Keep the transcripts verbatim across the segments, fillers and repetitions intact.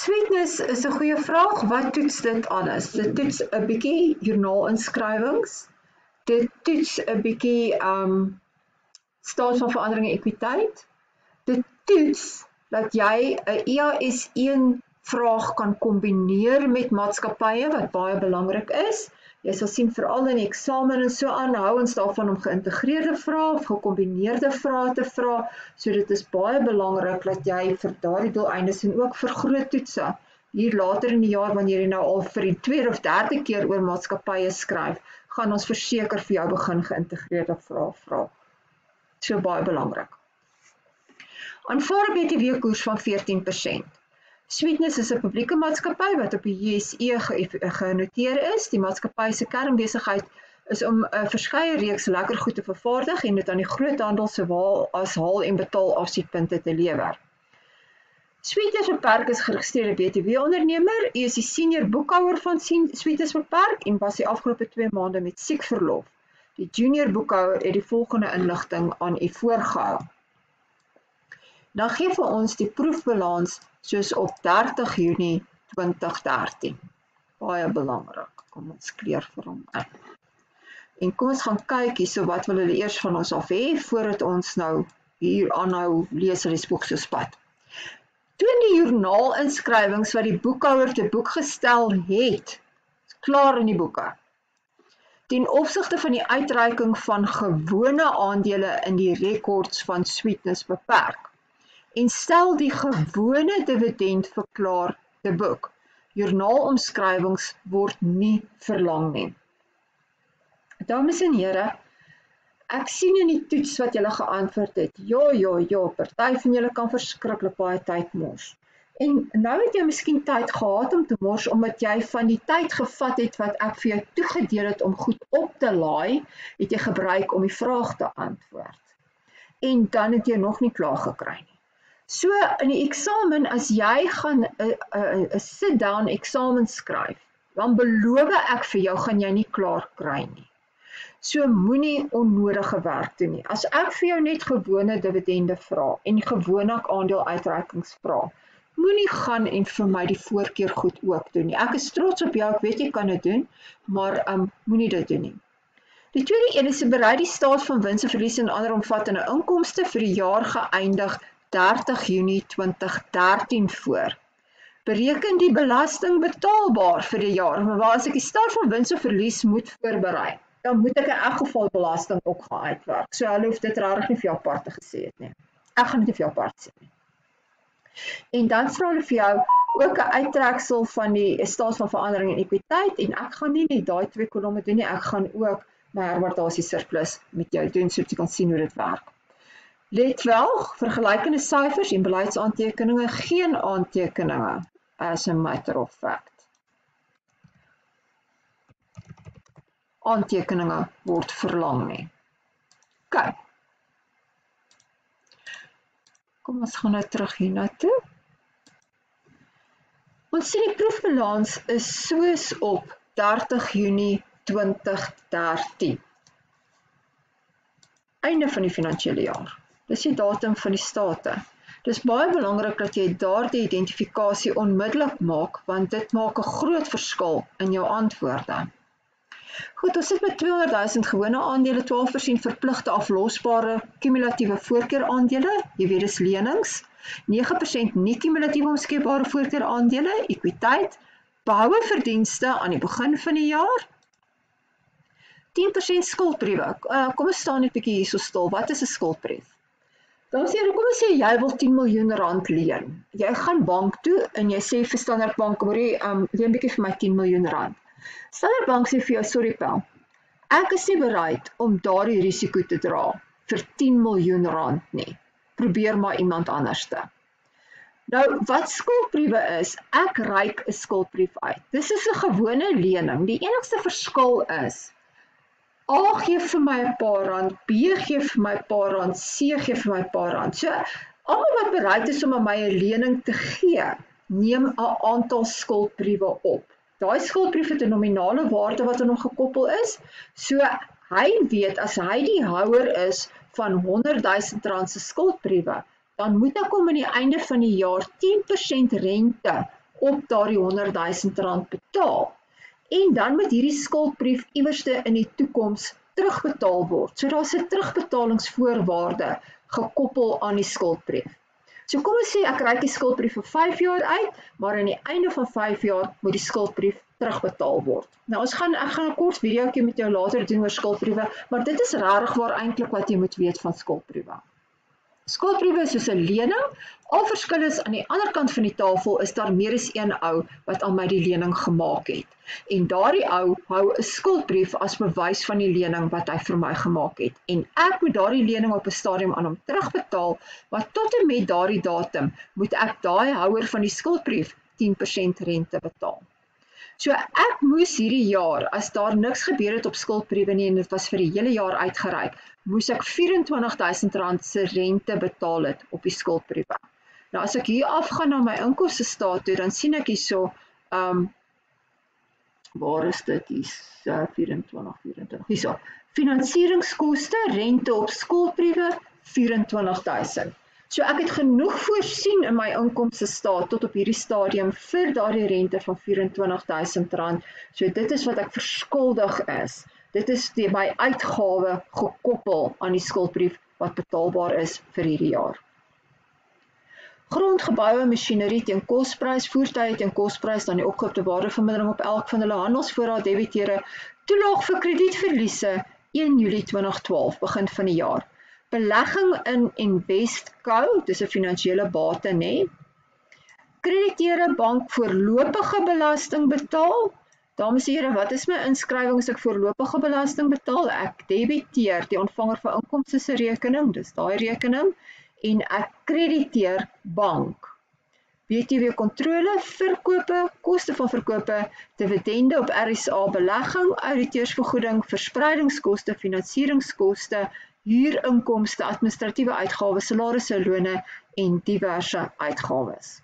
Sweetness is 'n goeie vraag. Wat toets dit alles? Dit toets 'n bietjie journaalinnskrywings. Dit toets 'n bietjie um staat van verandering en ekwiteit. Dit toets dat jy 'n E A S een vraag kan kombineer met maatskappye wat baie belangrik is. Jy sal sien veral in die eksamen en so aan hou ons daarvan om geïntegreerde vrae of gekombineerde vrae te vra. So dit is baie belangrik dat jy vir daardie doeleindes en ook vir groot toetse hier later in die jaar wanneer jy nou al vir die tweede of derde keer oor maatskappye skryf, gaan ons verseker vir jou begin geïntegreerde vrae vra. So baie belangrik. Aanvaar 'n B T W-koers van veertien persent. Sweetness is 'n publieke maatskappy wat op die J S E genoteer is. Die maatskappy se kernbesigheid is om 'n verskeie reeks lekker goed te vervaardig en dit aan die groothandel sowel as haal en betaal afsetpunte te lewer. Sweetness Beperk is geregistreerde B T W-ondernemer. U is die senior boekhouer van Sweetness Beperk en was die afgelope twee maande met siekverlof. Die junior boekhouer het die volgende inligting aan u voorgehou. Dan gee vir ons die proefbalans soos op dertig Junie twintig dertien. Baie belangrik. Kom ons kleur vir hom in. En kom ons gaan kyk hierso wat wil hulle eers van ons af hê voordat ons nou hier aanhou lees uit die spoeg soos pad. Toon die joernaalinskrywings wat die boekhouer te boek gestel het, klaar in die boeke. Ten opsigte van die uitreiking van gewone aandele in die rekords van Sweetness Beperk. En stel die gewone dividend verklaar te boek. Joernaalomskrywings word nie verlang nie. Dames en here, ek sien in die toets wat julle geantwoord het, ja, ja, ja, party van julle kan verskriklik baie tyd mors. En nou het jy miskien tyd gehad om te mors, omdat jy van die tyd gevat het wat ek vir jou toegedeel het om goed op te laai, het jy gebruik om die vraag te antwoord. En dan het jy nog nie klaar gekry nie. So in die eksamen, as jy gaan 'n sit-down eksamen skryf, dan beloof ek vir jou, gaan jy nie klaar kry nie. So moenie onnodige werk doen nie. As ek vir jou net gewone dividende vra en gewone aandeeluitreikings vra, moenie gaan en vir my die voorkeur goed ook doen nie. Ek is trots op jou, ek weet jy kan dit doen, maar um, moenie dit doen nie. Die tweede een is berei die staat van wins en verlies en ander omvattende inkomste vir die jaar geëindig dertig Junie twintig dertien voor. Bereken die belasting betaalbaar vir die jaar, maar as ek die staat van wins of verlies moet voorberei, dan moet ek in elk geval belasting ook gaan uitwerk. So hulle hoef dit rarig nie vir jou apart te gesê het nie. Ek gaan dit nie vir jou apart sê nie. En dan vra hulle vir jou ook 'n uittreksel van die staat van verandering en ekwiteit, en ek gaan nie net daai twee kolomme doen nie, ek gaan ook my herwaardasie surplus met jou doen, sodat jy kan sien hoe dit werk. Let wel, vergelykende syfers en beleidsaantekeninge, geen aantekeninge as a matter of fact. Aantekeninge word verlang nie. Kyk. Kom ons gaan nou terug hierna toe. Ons sien die proefbalans is soos op dertig Junie twintig dertien. Einde van die finansiële jaar. Dis die datum van die state. Dis baie belangrik dat jy daardie identifikasie onmiddellik maak, want dit maak 'n groot verskil in jou antwoorde. Goed, ons sit met tweehonderd duisend gewone aandele, twaalf persent verpligte aflosbare kumulatiewe voorkeuraandele, jy weet dis lenings, nege persent nie kumulatiewe omskepbare voorkeuraandele, ekwiteit, behoue verdienste aan die begin van die jaar, tien persent skuldbriewe. Uh, kom ons staan net 'n bietjie hierso stil. Wat is 'n skuldbrief? Dames en here, kom ons sê jy wil tien miljoen rand leen. Jy gaan bank toe en jy sê vir Standard Bank, hoor jy, um, leen bietjie vir my tien miljoen rand. Standard Bank sê vir jou, sorry pel, ek is nie bereid om daardie risiko te dra vir tien miljoen rand nie. Probeer maar iemand anderste. Nou, wat skuldbriewe is, ek reik 'n skuldbrief uit. Dis is 'n gewone lening. Die enigste verskil is, A gee vir my 'n paar rand, B gee vir my 'n paar rand, C gee vir my 'n paar rand. So, almal wat bereid is om aan my 'n lening te gee, neem 'n aantal skuldbriewe op. Daai skuldbrief het 'n nominale waarde wat aan hom gekoppel is, so hy weet as hy die houer is van honderd duisend rand se skuldbriewe, dan moet ek hom aan die einde van die jaar tien persent rente op daardie honderdduisend rand betaal. En dan moet hierdie skuldbrief iewerste in die toekoms terugbetaal word. So daar's 'n terugbetalingsvoorwaarde gekoppel aan die skuldbrief. So kom ons sê ek reik die skuldbrief vir vyf jaar uit, maar aan die einde van vyf jaar moet die skuldbrief terugbetaal word. Nou ons gaan ek gaan 'n kort videoetjie met jou later doen oor skuldbriewe, maar dit is regtig waar eintlik wat jy moet weet van skuldbriewe. Skuldbriewe is soos 'n lening. Al verskil is aan die ander kant van die tafel is daar meer as een ou wat aan my die lening gemaak het. En daardie ou hou 'n skuldbrief as bewys van die lening wat hy vir my gemaak het. En ek moet daardie lening op 'n stadium aan hom terugbetaal, maar tot en met daardie datum moet ek daai houer van die skuldbrief tien persent rente betaal. So ek moes hierdie jaar, as daar niks gebeur het op skuldbriewe nie en dit was vir die hele jaar uitgereik, moes ek vyf en twintig duisend rand se rente betaal het op die skuldbriewe. Nou as ek hier afgaan na my inkomste staat toe, dan sien ek hierso, um, waar is dit? Hier's uh, vyf en twintig, vyf en twintig, hierso. Finansieringskoste, rente op skuldbriewe, vyf en twintig duisend. So ek het genoeg voorsien in my inkomste staat tot op hierdie stadium vir daardie rente van vyf en twintig duisend rand. So dit is wat ek verskuldig is. Dit is die my uitgawe gekoppel aan die skuldbrief wat betaalbaar is vir hierdie jaar. Grond, geboue, masjinerie teen kosprys, voertuie teen kosprys, dan die opgekoopte waardevermindering op elk van hulle handelsvoorraad, debiteure, toelaag vir kredietverliese een Julie twintig twaalf, begin van die jaar. Belegging in Investco, dis 'n finansiële bate, nê? Krediteure bank voorlopige belasting betaal. Dames en here, wat is my inskrywing as ek voorlopige belasting betaal? Ek debiteer die ontvanger van inkomste se rekening, dis daai rekening, en ek krediteer bank. B T W-kontrole, verkope, koste van verkope, dividende op R S A belegging, auditeursvergoeding, verspreidingskoste, finansieringskoste, huurinkomste, administratiewe uitgawes, salarisse, lone en diverse uitgawes.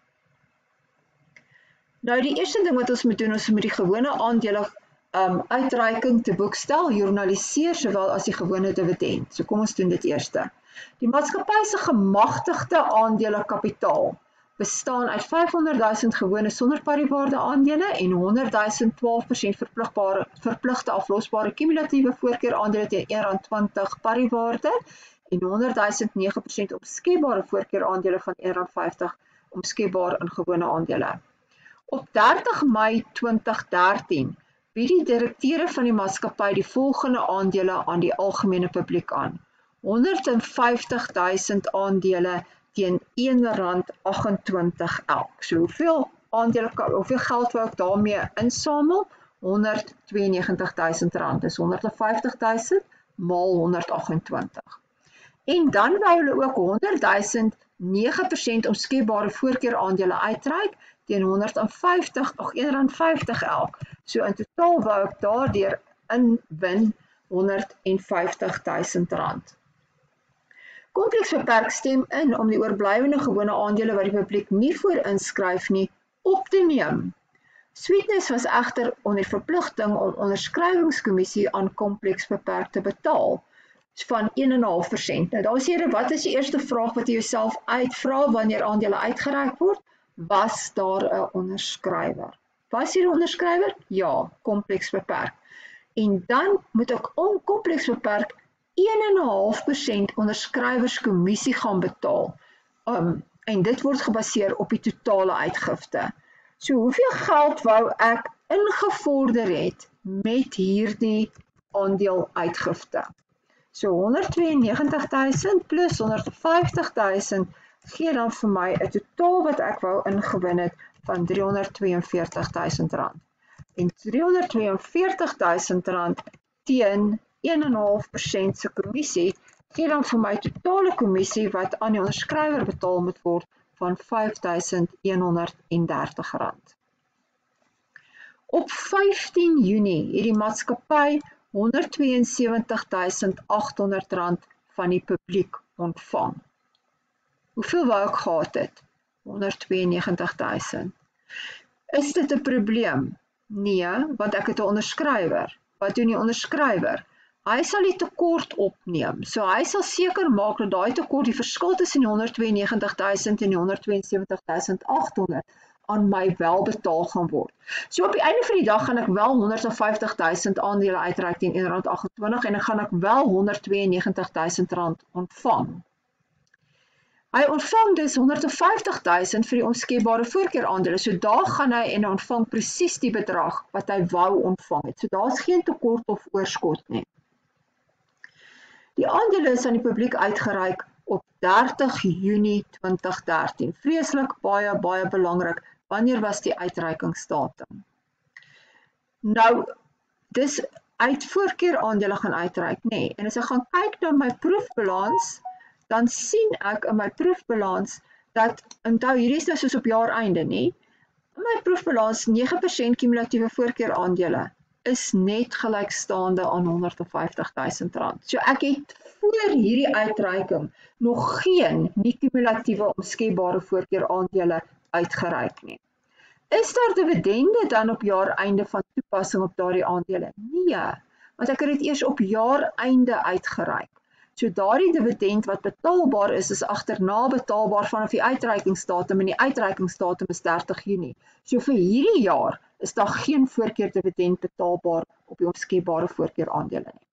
Nou die eerste ding wat ons moet doen, ons moet die gewone aandele um, uitreiking te boek stel, journaliseer sowel as die gewone dividend. So kom ons doen dit eerste. Die maatskappy se gemagtigde aandele kapitaal bestaan uit vyfhonderd duisend gewone sonder pariwaarde aandele en honderd duisend twaalf persent verpligbare verpligte aflosbare kumulatiewe voorkeur aandele teen een rand twintig pariwaarde en honderd duisend nege persent omskepbare voorkeur aandele van een rand vyftig omskepbaar in gewone aandele. Op dertig Mei twintig dertien bied die direkteure van die maatskappy die volgende aandele aan die algemene publiek aan. honderd vyftig duisend aandele teen een rand agt en twintig elk. So hoeveel aandele, hoeveel geld wou ek daarmee insamel? honderd twee en negentig duisend rand. Dis honderd vyftig duisend maal honderd agt en twintig. En dan wou hulle ook honderd duisend nege persent omskepbare voorkeur aandele uitreik teen honderd vyftig, ag een rand vyftig elk. So in totaal wou ek daardeur inwin honderd vyftig duisend rand. Kompleks Beperk stem in om die oorblywende gewone aandele wat die publiek nie voor inskryf nie, op te neem. Sweetness was egter onder verpligting om onderskrywingskommissie aan Kompleks Beperk te betaal van een en 'n half persent. Nou daar is hier, wat is die eerste vraag wat jy jouself uitvra wanneer aandele uitgereik word? Was daar 'n onderskrywer? Was hier 'n onderskrywer? Ja, Kompleks Beperk. En dan moet ek om Kompleks Beperk een en 'n half persent onderskrywerskommissie gaan betaal. Um, en dit word gebaseer op die totale uitgifte. So hoeveel geld wou ek ingevorder het met hierdie aandeel uitgifte? So honderd twee en negentig duisend plus honderd vyftig duisend gee dan vir my 'n totaal wat ek wou ingewin het van driehonderd twee en veertig duisend rand. En driehonderd twee en veertig duisend rand teen een en 'n half persent se kommissie gee dan vir my totale kommissie wat aan die onderskrywer betaal moet word van vyf duisend een honderd en dertig rand. Op vyftien Junie het die maatskappy honderd twee en sewentig duisend agt honderd rand van die publiek ontvang. Hoeveel wou ek gehad het? honderd twee en negentig duisend. Is dit 'n probleem? Nee, want ek het 'n onderskrywer. Wat doen die onderskrywer? Hy sal die tekort opneem. So hy sal seker maak dat daai tekort, die verskil tussen die honderd twee en negentig duisend en die honderd twee en sewentig duisend agt honderd, aan my wel betaal gaan word. So op die einde van die dag gaan ek wel honderdvyftig duisend aandele uitreik teen een rand agt-en-twintig en ek gaan ek wel honderdtweeënnegentig duisend rand ontvang. Hy ontvang dus honderdvyftig duisend vir die omskepbare voorkeuraandele, so daar gaan hy en ontvang presies die bedrag wat hy wou ontvang het. So daar is geen tekort of oorskot nie. Die aandele is aan die publiek uitgereik op dertig Junie twintig dertien. Vreeslik baie, baie belangrik, wanneer was die uitreikingsdatum? Nou, dis uit voorkeuraandele gaan uitreik, nee. En as ek gaan kyk na my proefbalans, dan sien ek in my proefbalans dat, onthou, hierdie is nou soos op jaareinde, nie? In my proefbalans nege persent kumulatiewe voorkeuraandele is net gelykstaande aan honderdvyftig duisend rand. So ek het voor hierdie uitreiking nog geen nie kumulatiewe omskepbare voorkeuraandele uitgereik nie. Is daar dividende dan op jaareinde van toepassing op daardie aandele? Nee, want ek het dit eers op jaareinde uitgereik. So daardie dividend wat betaalbaar is, is agterna betaalbaar vanaf die uitreikingsdatum en die uitreikingsdatum is dertig Junie. So vir hierdie jaar is daar geen voorkeurdividend betaalbaar op die omskepbare voorkeuraandele nie.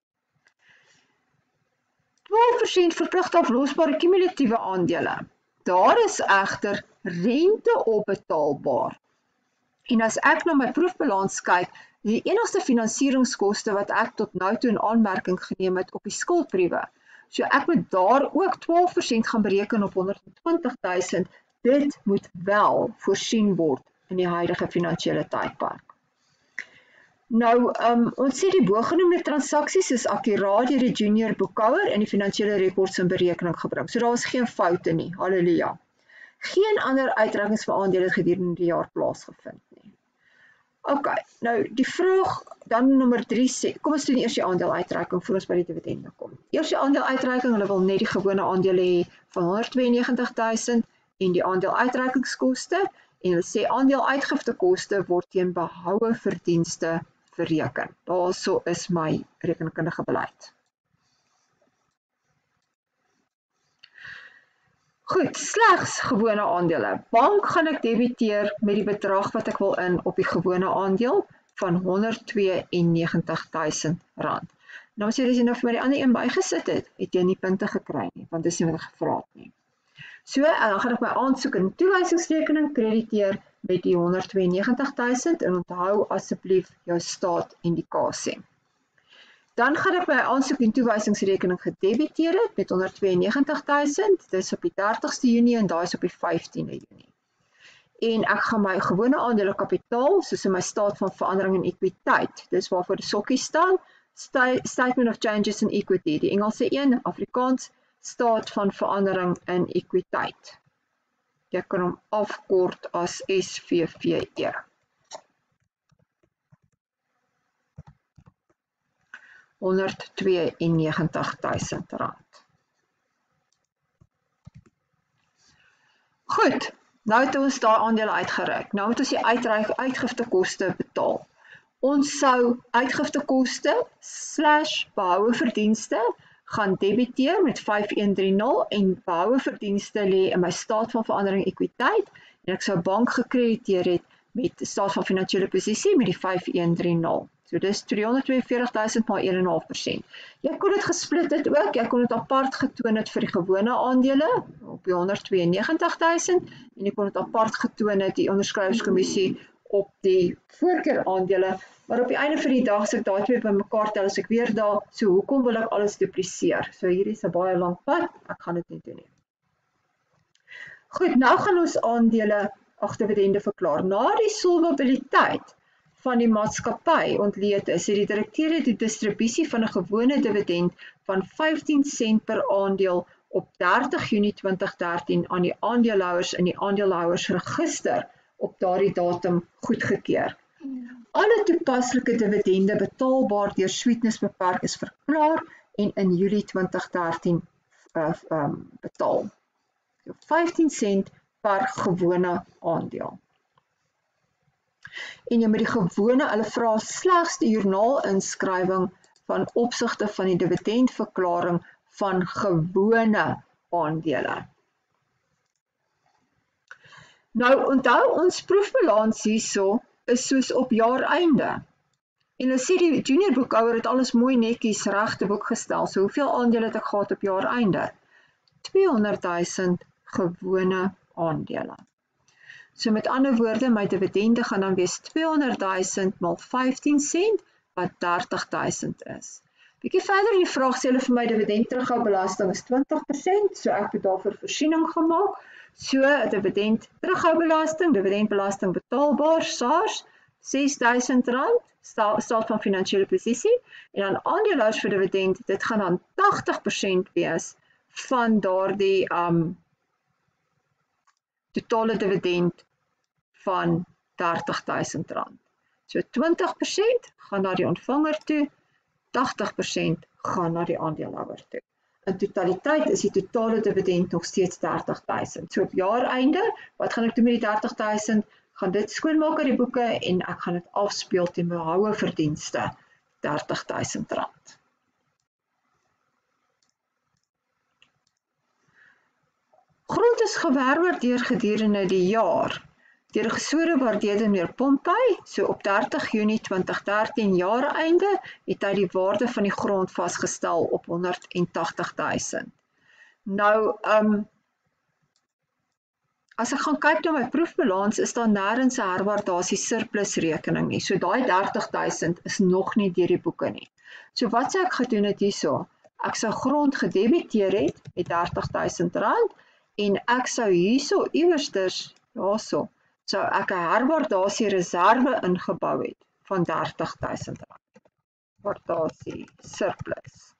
twaalf persent verpligte aflosbare kumulatiewe aandele. Daar is egter rente op betaalbaar. En as ek na my proefbalans kyk, die enigste finansieringskoste wat ek tot nou toe in aanmerking geneem het op die skuldbriewe. So ek moet daar ook twaalf persent gaan bereken op honderdtwintig duisend. Dit moet wel voorsien word in die huidige finansiële tydperk. Nou, um, ons sê die bogenoemde transaksies is akkuraat deur die junior boekhouer en die finansiële rekords in berekening gebring. So daar is geen foute nie, halleluja. Geen ander uitreikings vir aandele het gedurende die jaar plaasgevind nie. Ok, nou die vraag dan nommer drie sê, kom ons doen eers die aandeluitreiking voor ons by die dividende kom. Eers die aandeluitreiking, hulle wil net die gewone aandele hê van honderdtweeënnegentig duisend en die aandeluitreikingskoste en hulle sê aandeluitgiftekoste word teen behoue verdienste bereken. Daarso is my rekenkundige beleid. Goed, slegs gewone aandele. Bank gaan ek debiteer met die bedrag wat ek wil in op die gewone aandeel van honderdtweeënnegentig duisend rand. Nou as jy dis nou vir my die ander een bygesit het, het jy nie punte gekry nie, want dis nie wat ek gevra het nie. So, dan gaan ek my aansoek in toewysingsrekening krediteer met die honderdtweeënnegentig duisend en onthou asseblief jou staatindikasie. Dan gaan ek my aansoek en toewysingsrekening gedebiteer het met honderdtweeënnegentig duisend, dis op die dertigste Junie en daai is op die vyftiende Junie. En ek gaan my gewone aandele kapitaal, soos in my staat van verandering en ekwiteit, dis waarvoor die sokkie staan, Statement of Changes in Equity, die Engelse een, Afrikaans, staat van verandering in ekwiteit. Jy kan hom afkort as S V V E. honderdtweeënnegentig duisend rand. Goed, nou het ons daai aandele uitgereik. Nou moet ons die uitreik uitgiftekoste betaal. Ons sou uitgiftekoste slash behoue verdienste gaan debiteer met vyf een drie nul en behoue verdienste lê in my staat van verandering ekwiteit en ek sou bank gekrediteer het met die staat van finansiële posisie met die vyf een drie nul. So dis tweehonderdtweeënveertig duisend maar een komma vyf persent. Jy kon dit gesplit het ook, jy kon dit apart getoon het vir die gewone aandele op die honderdtweeënnegentig duisend en jy kon dit apart getoon het die onderskrywingskommissie op die voorkeuraandele, maar op die einde van die dag as ek daai twee bymekaar tel, as ek weer daar, so hoekom wil ek alles dupliseer? So hier is 'n baie lang pad, ek gaan dit nie doen nie. Goed, nou gaan ons aandele ag dividende verklaar. Na die solvabiliteit van die maatskappy ontleed is, het die direkteur die distribusie van 'n gewone dividend van vyftien sent per aandeel op dertig Junie twintig dertien aan die aandeelhouers in die aandeelhouersregister op daardie datum goedgekeur. Alle toepaslike dividende betaalbaar deur Sweetness Beperk is verklaar en in Julie twintig dertien uh, um, betaal. vyftien sent per gewone aandeel. En jy met die gewone, hulle vra slegs die joernaalinskryving van opsigte van die dividendverklaring van gewone aandele. Nou, onthou ons proefbalans hierso is soos op jaareinde. En nou sê die junior boekhouer het alles mooi netjies reg te boek gestel. So hoeveel aandele het ek gehad op jaareinde? tweehonderdduisend gewone aandele. So met ander woorde, my dividende gaan dan wees tweehonderdduisend maal vyftien sent, wat dertigduisend is. Bietjie verder in die vraag sê hulle vir my dividend terughoubelasting is twintig persent, so ek het daarvoor voorsiening gemaak. So dividend terughoubelasting, dividendbelasting betaalbaar, SARS, sesduisend rand, staat van finansiële posisie, en dan aandeelhouers vir dividend, dit gaan dan tagtig persent wees van daardie um, totale dividend van dertigduisend rand. So twintig persent gaan na die ontvanger toe, tagtig persent gaan na die aandeelhouer toe. In totaliteit is die totale dividend nog steeds dertigduisend. So op jaareinde, wat gaan ek doen met die dertigduisend? Gaan dit skoonmaak uit die boeke en ek gaan dit afspeel teen behoue verdienste, dertigduisend rand. Grond is gewaardeer gedurende die jaar deur die gesore waardeerder meneer Pompey, so op dertig Junie twintig dertien jaareinde het hy die waarde van die grond vasgestel op honderdtagtigduisend. Nou, um, as ek gaan kyk na my proefbalans, is daar nêrens 'n herwaardasie surplus rekening nie. So daai dertigduisend is nog nie deur die boeke nie. So wat sou ek gedoen het hierso? Ek sou grond gedebiteer het met dertigduisend rand en ek sou hierso iewersters, daarso, sou ek 'n herwaardasie reserve ingebou het van dertigduisend rand. Waardasie surplus.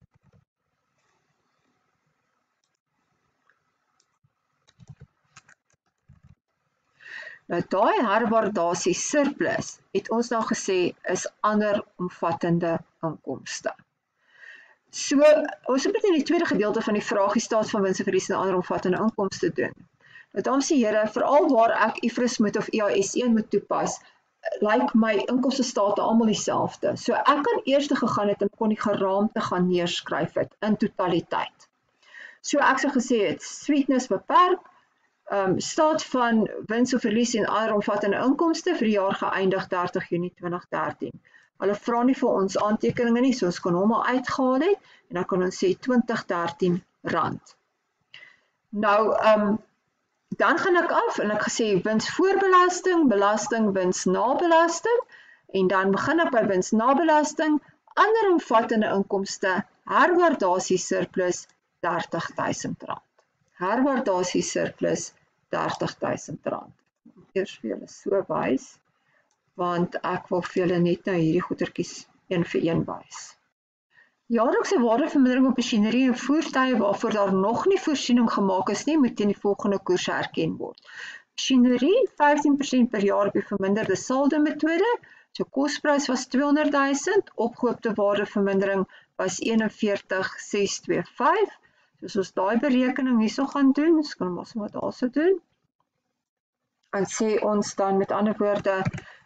Nou daai herwaardasie surplus het ons nou gesê is ander omvattende inkomste. So, ons moet in die tweede gedeelte van die vraag die staat van wins en verlies en ander omvattende inkomste doen. Nou dames en here, veral waar ek I F R S moet of I A S een moet toepas, lyk like my inkomstestate almal dieselfde. So ek kan eers gegaan het en kon die geraamte gaan neerskryf het in totaliteit. So ek sou gesê het, sweetness beperk, um, staat van wins of verlies en ander omvattende inkomste vir die jaar geëindig dertig Junie twintig dertien. Hulle vra nie vir ons aantekeninge nie, so ons kan hom al uitgehaal het, en dan kan ons sê twintig dertien rand. Nou, um, dan gaan ek af en ek gesê wins voor belasting, belasting, wins na belasting, en dan begin ek by wins na belasting, ander omvattende inkomste, herwaardasie surplus dertigduisend rand. Herwaardasie surplus dertigduisend rand. Eers vir julle so wys, want ek wil vir julle net nou hierdie goedertjies een vir een wys. Jaarlikse waardevermindering op masjinerie en voertuie waarvoor daar nog nie voorsiening gemaak is nie, moet teen die volgende koers herken word. Masjinerie vyftien persent per jaar op die verminderde saldo metode, so kosprys was tweehonderdduisend, opgehoopte waardevermindering was eenenveertig ses twee vyf. So as ons daai berekening hierso gaan doen, ons kan ons maar daarso doen. En sê ons dan met ander woorde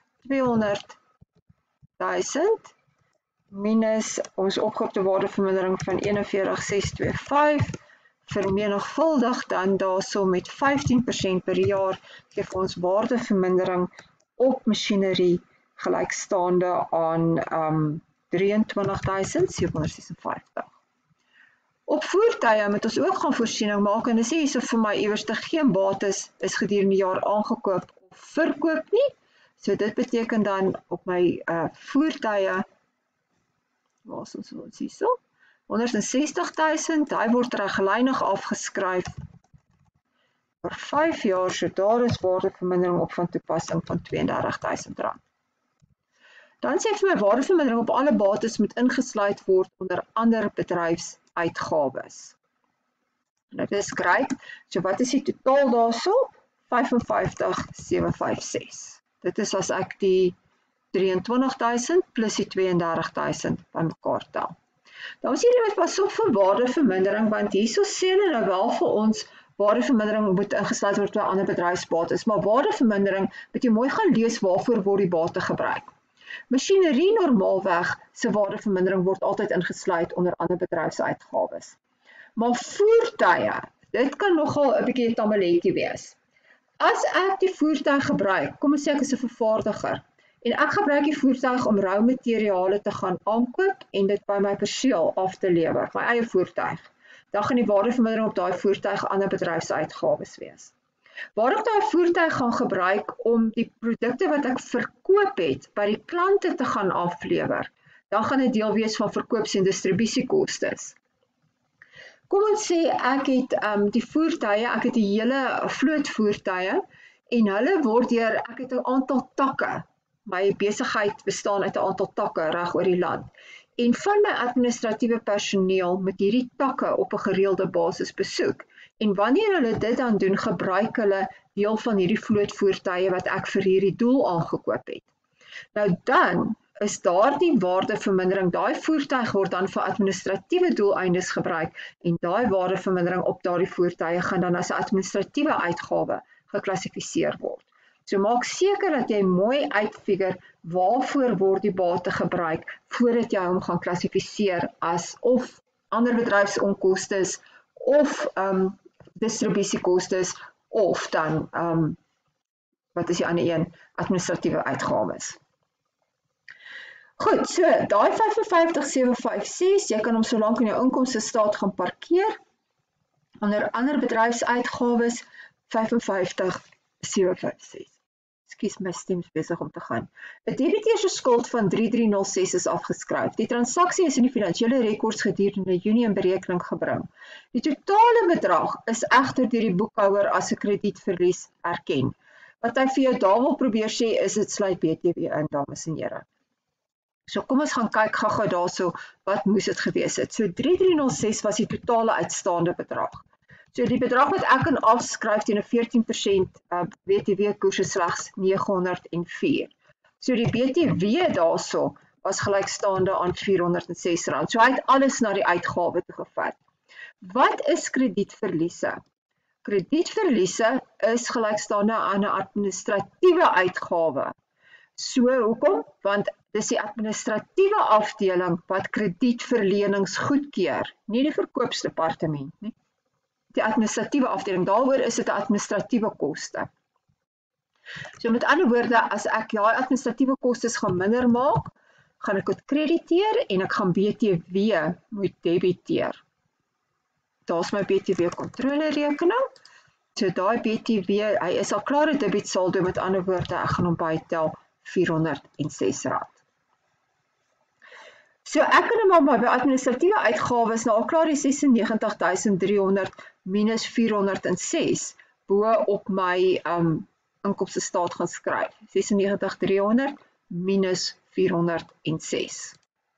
tweehonderdduisend minus ons opgehoopte waardevermindering van eenenveertig ses twee vyf vermenigvuldig dan daarso met vyftien persent per jaar gee ons waardevermindering op masjinerie gelykstaande aan um, drie en twintig duisend sewe honderd ses en vyftig. Op voertuie moet ons ook gaan voorsiening maak en dis hierso vir my iewers te geen bates is gedurende die jaar aangekoop of verkoop nie. So dit beteken dan op my uh, voertuie, waar is ons ons hierso? honderdsestigduisend, hy word reggelynig afgeskryf vir vyf jaar, so daar is waardevermindering op van toepassing van tweeëndertigduisend rand. Dan sê vir my waardevermindering op alle bates moet ingesluit word onder ander bedryfsuitgawes. Nou dit is great, so wat is die totaal daarso? vyf en vyftig sewe vyf ses. Dit is as ek die drie en twintig duisend plus die twee en dertig duisend by mekaar tel. Dan is hierdie met pas op vir waardevermindering, want hierso sê hulle nou wel vir ons waardevermindering moet ingesluit word by ander bedryfsbates, maar waardevermindering moet jy mooi gaan lees waarvoor word die bate gebruik. Masjinerie normaalweg se waardevermindering word altyd ingesluit onder ander bedryfsuitgawes. Maar voertuie, dit kan nogal 'n bietjie 'n tamaletjie wees. As ek die voertuig gebruik, kom ons sê ek is 'n vervaardiger, en ek gebruik die voertuig om rou materiale te gaan aankoop en dit by my perseel af te lewer, my eie voertuig, dan gaan die waardevermindering op daai voertuig ander bedryfsuitgawes wees. Waar ek daai voertuig gaan gebruik om die produkte wat ek verkoop het by die klante te gaan aflewer, dan gaan dit deel wees van verkoops- en distribusiekostes. Kom ons sê ek het um, die voertuie, ek het die hele vloot voertuie en hulle word deur, ek het 'n aantal takke. My besigheid bestaan uit 'n aantal takke reg oor die land. En van my administratiewe personeel moet hierdie takke op 'n gereelde basis besoek. En wanneer hulle dit dan doen, gebruik hulle deel van hierdie vlootvoertuie wat ek vir hierdie doel aangekoop het. Nou dan is daardie waardevermindering, daai voertuig word dan vir administratiewe doeleindes gebruik en daai waardevermindering op daardie voertuie gaan dan as 'n administratiewe uitgawe geklassifiseer word. So maak seker dat jy mooi uitfigure waarvoor word die bate gebruik voordat jy hom gaan klassifiseer as of ander bedryfsonkostes of um, distribusiekostes of dan, um, wat is die ander een, administratiewe uitgawes. Goed, so daai vyf vyf vyf sewe vyf ses, jy kan hom so lank in jou inkomste staat gaan parkeer. Onder ander bedryfsuitgawes vyf vyf vyf sewe vyf ses. Ekskuus, my stem is besig om te gaan. 'n Debiteer se skuld van drie drie nul ses is afgeskryf. Die transaksie is in die finansiële rekords gedurende Junie in berekening gebring. Die totale bedrag is egter deur die boekhouer as 'n kredietverlies erken. Wat hy vir jou daar wil probeer sê is dit sluit B T W in, dames en here. So kom ons gaan kyk gou-gou daarso wat moes dit gewees het. So drie drie nul ses was die totale uitstaande bedrag. So die bedrag wat ek kan afskryf teen 'n veertien persent uh, B T W-koers is slegs nege honderd en vier. So die B T W daarso was gelykstaande aan vier honderd en ses rand. So hy het alles na die uitgawe toe gevat. Wat is kredietverliese? Kredietverliese is gelykstaande aan 'n administratiewe uitgawe. So hoekom? Want dis die administratiewe afdeling wat kredietverlenings goedkeur, nie die verkoopsdepartement nie. Die administratiewe afdeling, daaroor is dit 'n administratiewe koste. So met ander woorde, as ek daai administratiewe kostes gaan minder maak, gaan ek dit krediteer en ek gaan B T W moet debiteer. Daar's my B T W kontrolerekening. So daai B T W, hy is al klaar 'n debit saldo, met ander woorde, ek gaan hom bytel vier honderd en ses rand. So ek kan hom maar by administratiewe uitgawes nou al klaar die ses en negentig duisend drie honderd minus vier honderd en ses bo op my um, inkomste staat gaan skryf. ses en negentig duisend drie honderd minus vier honderd en ses.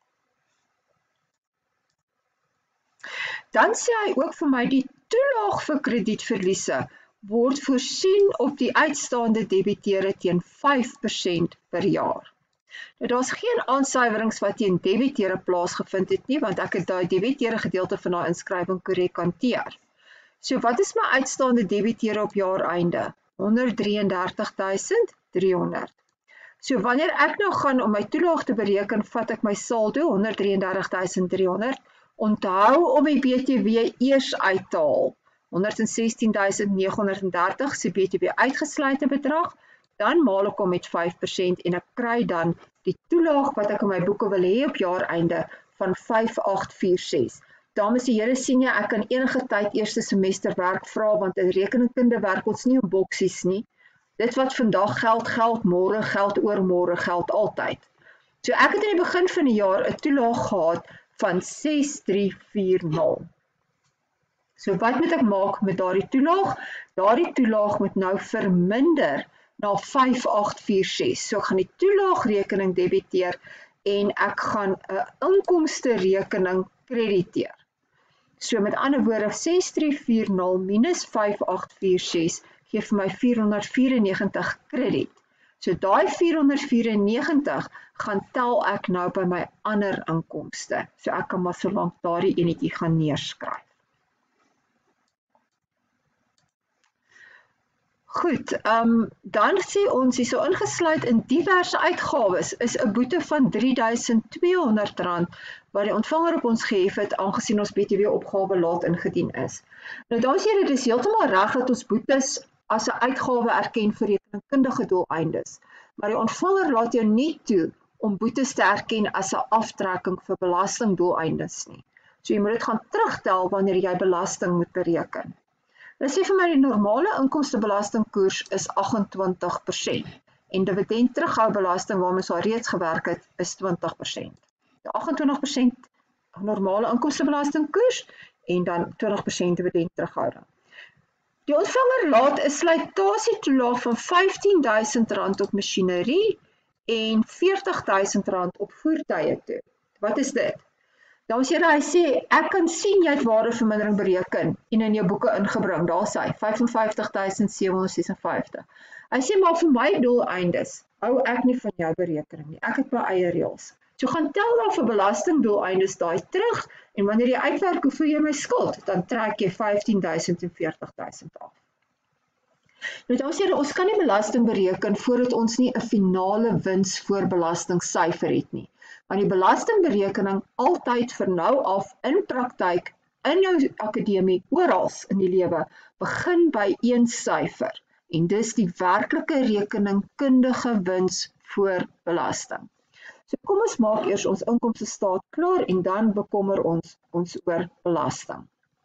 Dan sê hy ook vir my die toelaag vir kredietverliese word voorsien op die uitstaande debiteure teen vyf persent per jaar. Nou daar's geen aansuiwerings wat teen debiteure plaasgevind het nie, want ek het daai debiteure gedeelte van daai inskrywing korrek hanteer. So wat is my uitstaande debiteure op jaareinde? honderd drie en dertig duisend drie honderd. So wanneer ek nou gaan om my toelaag te bereken, vat ek my saldo honderd drie en dertig duisend drie honderd. Onthou om die B T W eers uit te haal. honderd en sestien duisend nege honderd en dertig se B T W uitgesluite bedrag, dan maal ek hom met vyf persent en ek kry dan die toelaag wat ek in my boeke wil hê op jaareinde van vyf agt vier ses. Dames en here, sien jy, ek kan enige tyd eerste semester werk vra, want in rekeningkunde werk ons nie op boksies nie. Dit wat vandag geld, geld môre, geld oormôre, geld altyd. So ek het in die begin van die jaar 'n toelaag gehad van ses drie vier nul. So wat moet ek maak met daardie toelaag? Daardie toelaag moet nou verminder na vyf agt vier ses. So ek gaan die toelaagrekening debiteer en ek gaan 'n inkomste rekening krediteer. So met ander woorde, ses drie vier nul minus vyf agt vier ses gee vir my vier honderd vyf en negentig krediet. So daai vier honderd vyf en negentig gaan tel ek nou by my ander inkomste. So ek kan maar so lank daardie enetjie gaan neerskryf. Goed, um, dan sê ons hier so ingesluit in diverse uitgawes is 'n boete van drie duisend twee honderd rand wat die ontvanger op ons gehef het aangesien ons B T W opgawe laat ingedien is. Nou dames en here, dit is heeltemal reg dat ons boetes as 'n uitgawe erken vir rekenkundige doeleindes, maar die ontvanger laat jou nie toe om boetes te erken as 'n aftrekking vir belastingdoeleindes nie. So jy moet dit gaan terugtel wanneer jy belasting moet bereken. Hulle sê vir my die normale inkomstebelastingkoers is agt-en-twintig persent en dividend terughoubelasting waarmee ons al reeds gewerk het is twintig persent. Die agt-en-twintig persent normale inkomstebelastingkoers en dan twintig persent dividend terughouding. Die ontvanger laat 'n slytasietoelaag van vyftien duisend rand op masjinerie en vyftig duisend rand op voertuie toe. Wat is dit? Dames en here, hy sê, ek kan sien jy het waardevermindering bereken en in jou boeke ingebring, daar is hy, vyf en vyftig duisend sewe honderd ses en vyftig. Hy sê, maar vir my doeleindes, hou ek nie van jou berekening nie, ek het my eie reëls. So gaan tel dan vir belastingdoeleindes daai terug, en wanneer jy uitwerk hoeveel jy my skuld, dan trek jy vyftien duisend en veertig duisend af. Nou dames en here, ons kan nie belasting bereken voordat ons nie 'n finale wins voor belastingsyfer het nie. Want die belastingberekening altyd vir nou af in praktyk, in jou akademie, oral in die lewe, begin by een syfer. En dis die werklike rekeningkundige wins voor belasting. So kom ons maak eers ons inkomstestaat klaar en dan bekommer ons ons oor belasting.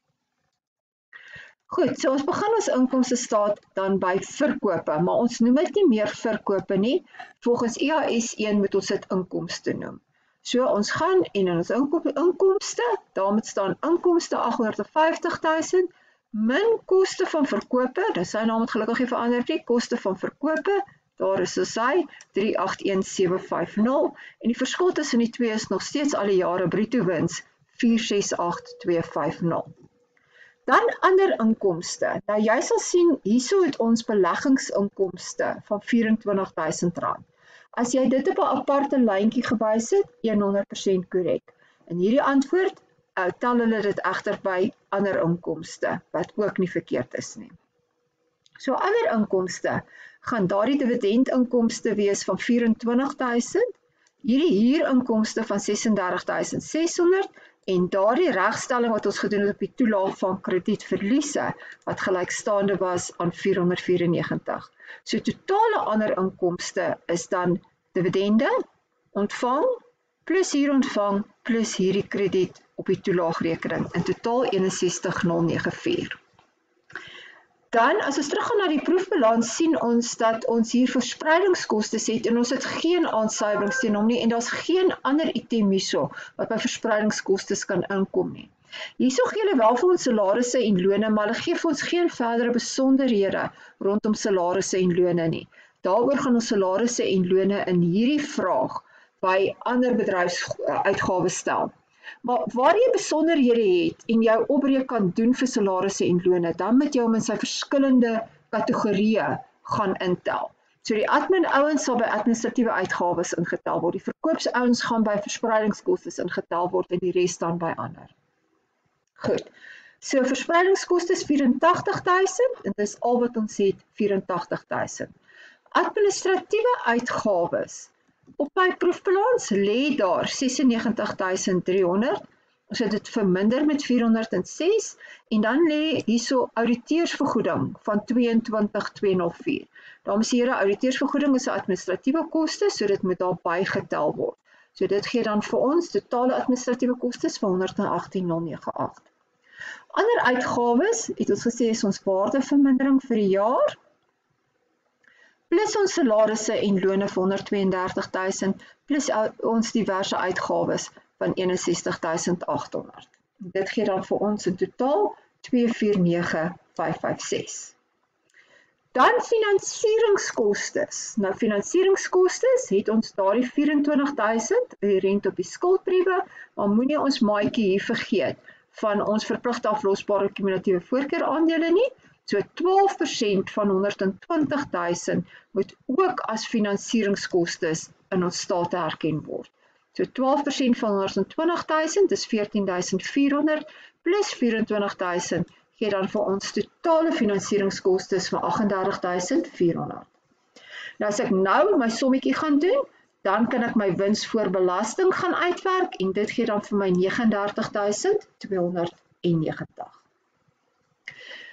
Goed, so ons begin ons inkomstestaat dan by verkope, maar ons noem dit nie meer verkope nie. Volgens I A S een moet ons dit inkomste noem. So ons gaan en in ons inkomste, daar moet staan inkomste agt-honderd en vyftig duisend, min koste van verkope, dis sy naam het gelukkig nie verander nie, koste van verkope, daar is soos hy, drie agt een sewe vyf nul, en die verskil tussen die twee is nog steeds al die jare bruto wins, vier ses agt twee vyf nul. Dan ander inkomste. Nou jy sal sien, hierso het ons beleggingsinkomste van vyf en twintig duisend rand. As jy dit op 'n aparte lyntjie gewys het, honderd persent korrek. In hierdie antwoord, uh, tel hulle dit egter by ander inkomste, wat ook nie verkeerd is nie. So ander inkomste, gaan daardie dividendinkomste wees van vyf en twintig duisend, hierdie huurinkomste van ses en dertig duisend ses honderd, en daardie regstelling wat ons gedoen het op die toelaag van kredietverliese, wat gelykstaande was aan vier honderd vyf-en-negentig. So totale ander inkomste is dan dividende, ontvang, plus hier ontvang, plus hierdie krediet op die toelaagrekening, in totaal ses een ses nul nege vier. Dan, as ons teruggaan na die proefbalans, sien ons dat ons hier verspreidingskostes het, en ons het geen aansuiwerings teen hom nie, en daar's geen ander item hierso, wat by verspreidingskostes kan inkom nie. Hierso gee hulle wel vir ons salarisse en lone, maar hulle gee vir ons geen verdere besonderhede rondom salarisse en lone nie. Daaroor gaan ons salarisse en lone in hierdie vraag by ander bedryfsuitgawes stel. Maar waar jy besonderhede het en jou opbreek kan doen vir salarisse en lone, dan moet jy hom in sy verskillende kategorieë gaan intel. So die admin ouens sal by administratiewe uitgawes ingetel word, die verkoopsouens gaan by verspreidingskostes ingetel word en die res dan by ander. Goed, so verspreidingskostes vyf en tagtig duisend en dis al wat ons het, vyf en tagtig duisend. Administratiewe uitgawes, op my proefbalans lê daar ses en negentig duisend drie honderd, ons het dit verminder met vier honderd en ses, en dan lê hierso auditeursvergoeding van twee en twintig duisend tweehonderd vier. Dames en here, auditeursvergoeding is 'n administratiewe koste, so dit moet daar bygetel word. So dit gee dan vir ons totale administratiewe kostes van honderd en agttien duisend nege agt. Ander uitgawes, het ons gesê is ons waardevermindering vir die jaar, plus ons salarisse en lone van honderd twee en dertig duisend, plus ons diverse uitgawes van ses een duisend agt honderd. Dit gee dan vir ons in totaal twee vier nege vyf vyf ses. Dan finansieringskostes. Nou finansieringskostes het ons daardie vyf en twintig duisend, die rente op die skuldbriewe, maar moenie ons maatjie hier vergeet van ons verpligte aflosbare kumulatiewe voorkeuraandele nie. So twaalf persent van honderd en twintig duisend moet ook as finansieringskostes in ons state herken word. So twaalf persent van honderd en twintig duisend is veertien duisend vier honderd plus vyf en twintig duisend gee dan vir ons totale finansieringskostes van agt en dertig duisend vier honderd. Nou as ek nou my sommetjie gaan doen, dan kan ek my wins voor belasting gaan uitwerk en dit gee dan vir my negenendertig duisend tweehonderd en negentig.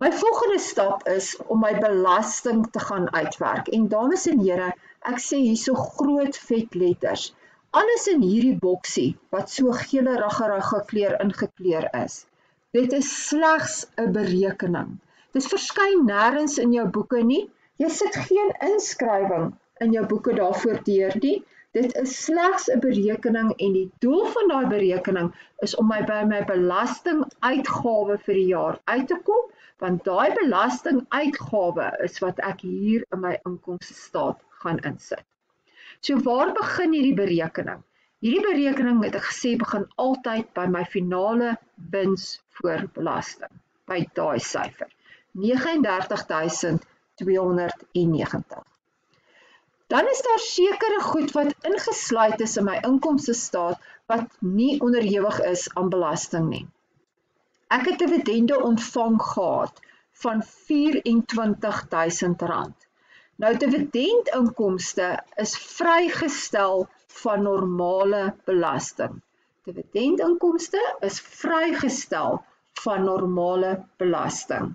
My volgende stap is om my belasting te gaan uitwerk. En dames en here, ek sê hier so groot vet letters. Alles in hierdie boksie wat so gele raggerige kleur ingekleur is, dit is slegs 'n berekening. Dit verskyn nêrens in jou boeke nie. Jy sit geen inskrywing in jou boeke daarvoor deur nie. Dit is slegs 'n berekening en die doel van daai berekening is om my by my belastinguitgawe vir die jaar uit te kom, want daai belastinguitgawe is wat ek hier in my inkomstestaat gaan insit. So waar begin hierdie berekening? Hierdie berekening het ek gesê begin altyd by my finale wins voor belasting, by daai syfer, vyf nege duisend tweehonderdnegentig. Dan is daar sekere goed wat ingesluit is in my inkomstestaat wat nie onderhewig is aan belasting nie. Ek het dividende ontvang gehad van vyf en twintig duisend rand. Nou dividendinkomste is vrygestel van normale belasting. Dividendinkomste is vrygestel van normale belasting.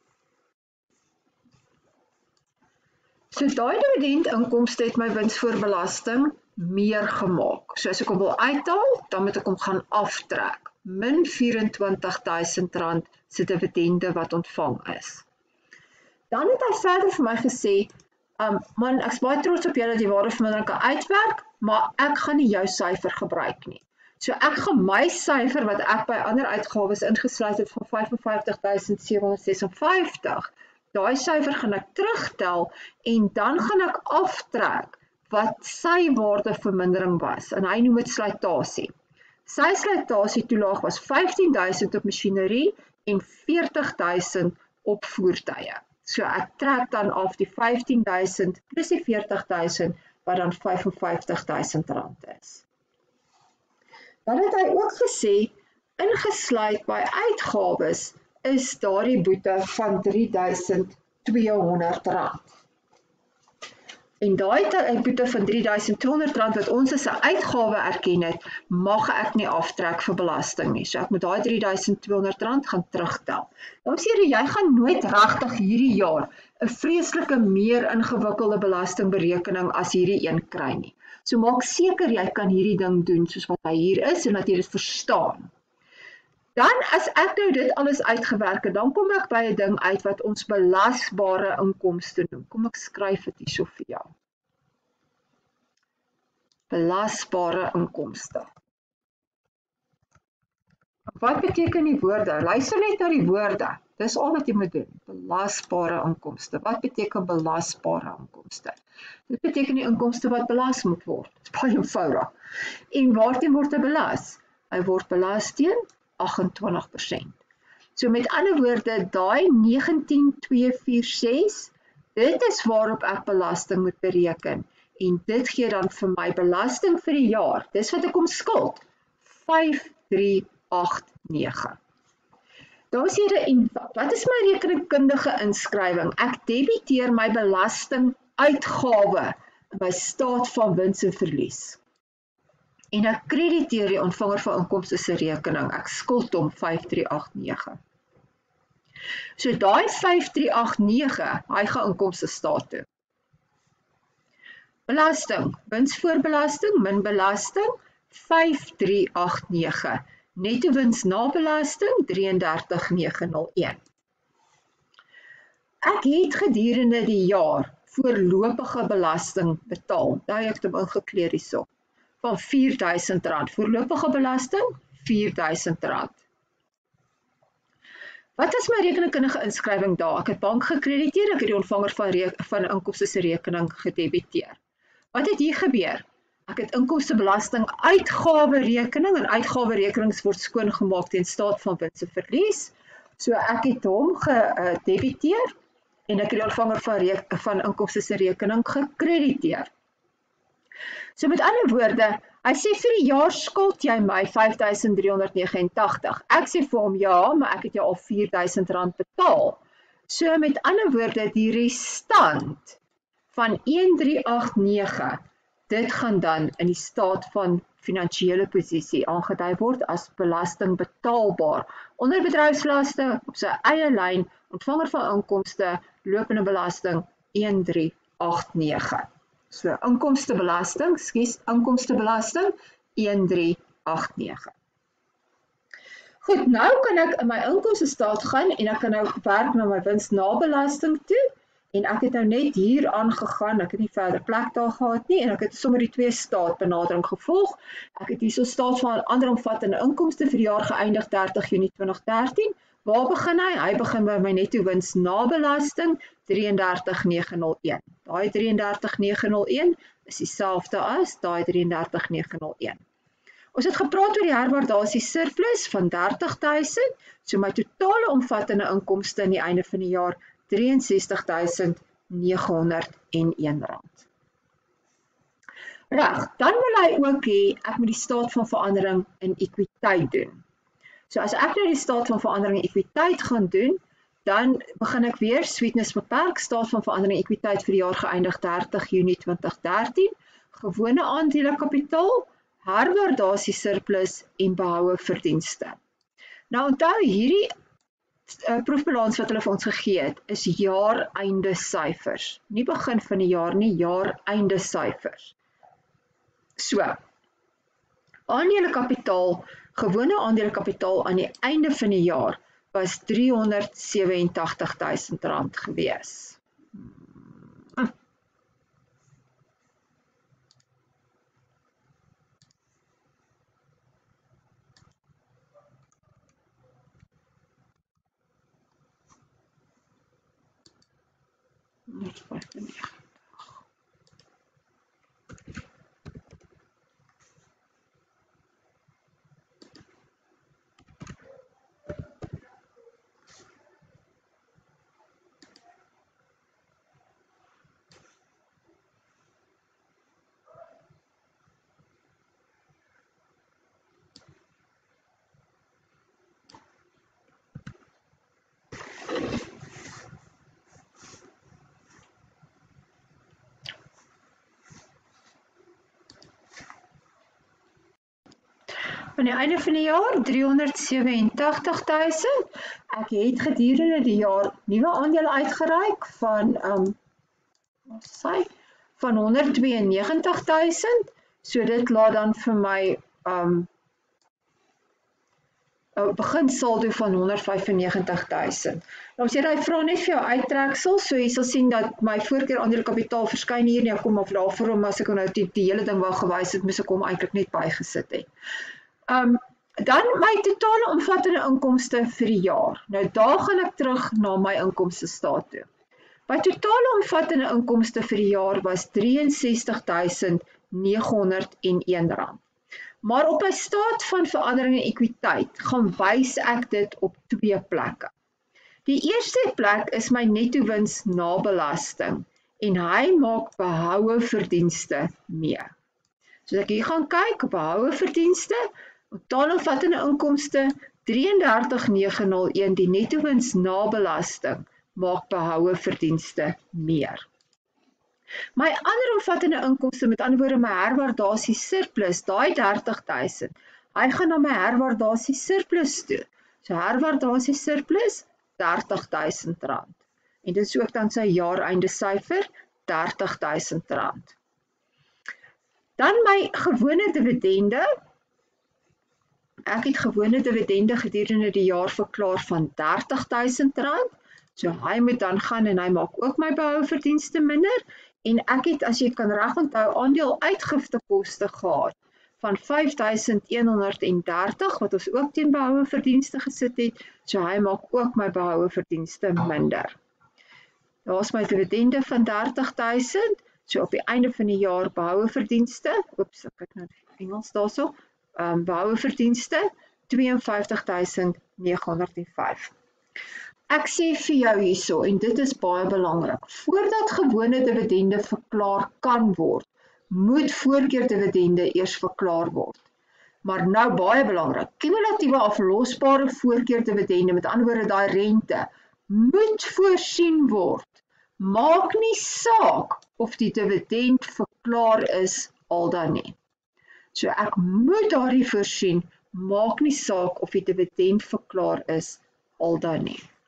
So daai dividendinkomste het my wins voor belasting meer gemaak. So as ek hom wil uithaal, dan moet ek hom gaan aftrek. Min vyf en twintig duisend rand se dividende wat ontvang is. Dan het hy verder vir my gesê, um, man, ek is baie trots op jou dat jy waardevermindering kan uitwerk, maar ek gaan nie jou syfer gebruik nie. So ek gaan my syfer wat ek by ander uitgawes ingesluit het van vyf en vyftig duisend sewe honderd ses en vyftig, daai syfer gaan ek terugtel en dan gaan ek aftrek wat sy waardevermindering was, en hy noem dit slytasie. Sy slytasie toelaag was vyftien duisend op masjinerie en veertig duisend op voertuie. So ek trek dan af die vyftien duisend plus die veertig duisend wat dan vyf en vyftig duisend rand is. Dan het hy ook gesê, ingesluit by uitgawes is daardie boete van drie duisend tweehonderd rand. En daai boete van drie duisend tweehonderd rand wat ons as 'n uitgawe erken het, mag ek nie aftrek vir belasting nie. So ek moet daai drie duisend tweehonderd rand gaan terugtel. Nou sê jy, jy gaan nooit regtig hierdie jaar 'n vreeslike meer ingewikkelde belastingberekening as hierdie een kry nie. So maak seker jy kan hierdie ding doen soos wat hy hier is en dat jy dit verstaan. Dan as ek nou dit alles uitgewerk het, dan kom ek by 'n ding uit wat ons belasbare inkomste noem. Kom ek skryf dit hierso vir jou. Belasbare inkomste. Wat beteken die woorde? Luister net na die woorde. Dis al wat jy moet doen. Belasbare inkomste. Wat beteken belasbare inkomste? Dit beteken die inkomste wat belas moet word. Dit is baie eenvoudig. En waarteen word hy belas? Hy word belas teen agt en twintig persent. So met ander woorde, daai negentien twee vier ses, dit is waarop ek belasting moet bereken. En dit gee dan vir my belasting vir die jaar. Dis wat ek om skuld. vyf drie agt nege. Dames en here, en wat is my rekeningkundige inskrywing? Ek debiteer my belastinguitgawe in my staat van wins en verlies. En ek krediteer die ontvanger van inkomste se rekening. Ek skuld hom vyf drie agt nege. So daai vyf drie agt nege, hy gaan inkomste staat toe. Belasting, wins voor belasting, min belasting, vyf drie agt nege. Netto wins na belasting, drie drie nege nul een. Ek het gedurende die jaar voorlopige belasting betaal. Daar het ek hom ingekleer hierso. Van vier duisend rand. Voorlopige belasting, vier duisend rand. Wat is my rekeningkundige inskrywing daar? Ek het bank gekrediteer, ek het die ontvanger van, van inkomste se rekening gedebiteer. Wat het hier gebeur? Ek het inkomstebelasting uitgawe rekening, en uitgawe rekenings word skoongemaak teen staat van wins en verlies. So ek het hom gedebiteer, en ek het die ontvanger van, van inkomste se rekening gekrediteer. So met ander woorde, hy sê vir die jaar skuld jy my vyf duisend drie honderd vyf ag nege. Ek sê vir hom, ja, maar ek het jou al vier duisend rand betaal. So met ander woorde, die restant van een drie agt nege, dit gaan dan in die staat van finansiële posisie aangedui word as belasting betaalbaar onder bedryfslaste op sy eie lyn Ontvanger van inkomste, lopende belasting een drie agt nege. So inkomstebelasting, skus, inkomstebelasting een drie agt nege. Goed, nou kan ek in my inkomstestaat gaan en ek kan nou werk na my wins na belasting toe. En ek het nou net hier aangegaan, ek het nie verder plek daar gehad nie, en ek het sommer die twee staat benadering gevolg. Ek het hier so staat van ander omvattende inkomste vir die jaar geëindig dertig Junie twintig dertien. Waar begin hy? Hy begin by my netto wins na belasting drie en dertig nege nul een. Daai drie en dertig nege nul een is dieselfde as daai drie en dertig nege nul een. Ons het gepraat oor die herwaardasie surplus van dertig duisend, so my totale omvattende inkomste aan die einde van die jaar drie en sestig duisend nege honderd een rand. Reg, dan wil hy ook hê ek moet die staat van verandering in ekwiteit doen. So as ek nou die staat van verandering in ekwiteit gaan doen, dan begin ek weer sweetness beperk, staat van verandering in ekwiteit vir die jaar geëindig dertig Junie twintig dertien, gewone aandelekapitaal, herwaardasie surplus en behoue verdienste. Nou onthou hierdie Uh, proefbalans wat hulle vir ons gegee het, is jaareinde syfers. Nie begin van die jaar nie, jaareinde syfers. So, aandelekapitaal, gewone aandelekapitaal aan die einde van die jaar was driehonderd sewe-en-tagtig duisend rand gewees. Hm. Aan die einde van die jaar driehonderd sewe-en-tagtig duisend. Ek het gedurende die jaar nuwe aandele uitgereik van um, wat sê, van honderd twee en negentig duisend. So dit laat dan vir my um, uh, begin saldo van honderd vyf en negentig duisend. Nou as jy daai vra net vir jou uittreksel, so jy sal sien dat my voorkeur aandelekapitaal verskyn hier nie, ek kom af daarvoor om as ek nou die, die hele ding wou gewys het, moes ek hom eintlik net bygesit het. Um, dan my totale omvattende inkomste vir die jaar. Nou daar gaan ek terug na my inkomstestaat toe. My totale omvattende inkomste vir die jaar was drie en sestig duisend nege honderd een rand. Maar op my staat van verandering en ekwiteit gaan wys ek dit op twee plekke. Die eerste plek is my netto wins na belasting en hy maak behoue verdienste mee. So as ek hier gaan kyk, behoue verdienste, totaal omvattende inkomste drie en dertig nege nul een, die netto wins na belasting maak behoue verdienste meer. My ander omvattende inkomste, met ander woorde my herwaardasie surplus, daai dertig duisend, hy gaan na my herwaardasie surplus toe. So herwaardasie surplus dertig duisend rand. En dit is ook dan sy jaareinde syfer dertig duisend rand. Dan my gewone dividende. Ek het gewone dividende gedurende die jaar verklaar van dertig duisend rand. So hy moet dan gaan en hy maak ook my behouverdienste minder. En ek het, as jy kan reg onthou, aandeel uitgiftekoste gehad van vyf duisend een honderd en dertig wat ons ook teen behouverdienste gesit het. So hy maak ook my behouverdienste minder. Daar is my dividende van dertig duisend. So op die einde van die jaar behouverdienste, oeps, ek kyk nou die Engels daarso, um, behouverdienste twee en vyftig duisend nege honderd en vyf. Ek sê vir jou hierso, en dit is baie belangrik, voordat gewone dividende verklaar kan word, moet voorkeurdividende eers verklaar word. Maar nou baie belangrik, kumulatiewe aflosbare voorkeurdividende, met ander woorde daai rente, moet voorsien word. Maak nie saak of die dividend verklaar is al dan nie. So ek moet daarin voorsien, maak nie saak of die dividend verklaar is al dan nie.